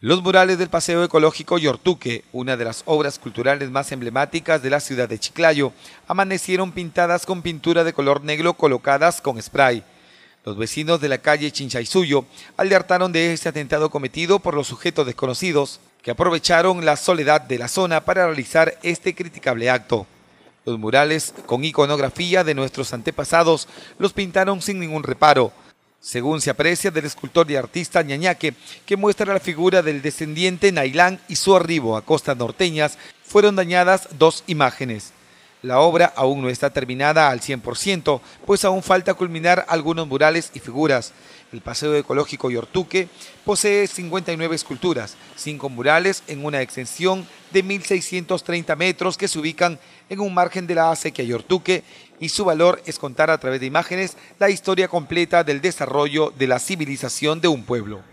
Los murales del Paseo Ecológico Yortuque, una de las obras culturales más emblemáticas de la ciudad de Chiclayo, amanecieron pintadas con pintura de color negro colocadas con spray. Los vecinos de la calle Chinchaysuyo alertaron de este atentado cometido por los sujetos desconocidos que aprovecharon la soledad de la zona para realizar este criticable acto. Los murales con iconografía de nuestros antepasados los pintaron sin ningún reparo, según se aprecia del escultor y artista Ñañaque, que muestra la figura del descendiente Nailán y su arribo a costas norteñas. Fueron dañadas dos imágenes. La obra aún no está terminada al 100%, pues aún falta culminar algunos murales y figuras. El Paseo Ecológico Yortuque posee 59 esculturas, 5 murales en una extensión de 1.630 metros que se ubican en un margen de la acequia Yortuque, y su valor es contar a través de imágenes la historia completa del desarrollo de la civilización de un pueblo.